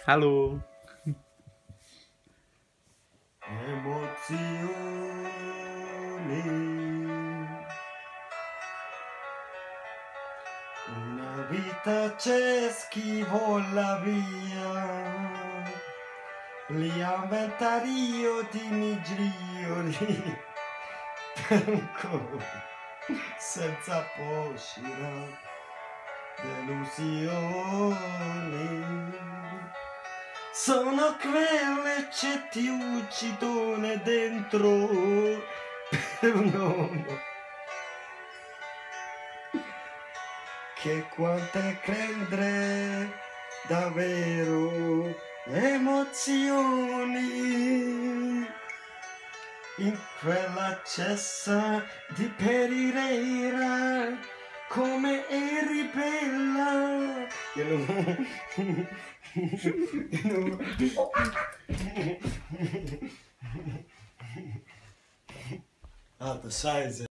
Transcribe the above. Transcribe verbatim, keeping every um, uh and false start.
Allo. Emozioni, una vita c'è, chi vola via, li avventario di mi giri, ancora, senza poscira, delusioni. Sono quelle che ti uccidono dentro per un uomo che quante credere davvero emozioni in quella cessa di perire come eri bella. Io non... Io non... Ah, the size.